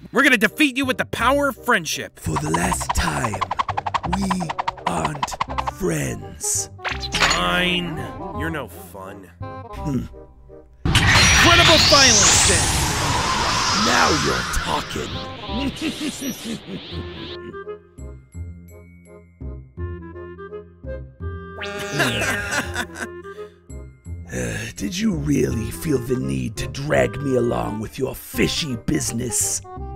We're gonna defeat you with the power of friendship. For the last time, we aren't friends. Fine. You're no fun. Incredible violence, then. Now you're talking. Did you really feel the need to drag me along with your fishy business?